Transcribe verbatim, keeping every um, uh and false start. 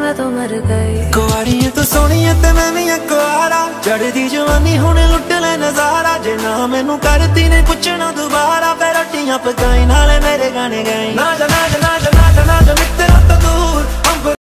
मैं तो मर गई। कुआरियां तो सोहणियां ते मैं भी आ कुआरा, चढ़दी जवानी हुण लुट ले नजारा। जे ना मैनू करती ने पुछना दोबारा, फिर रोटियां पकाई नाले मेरे गाने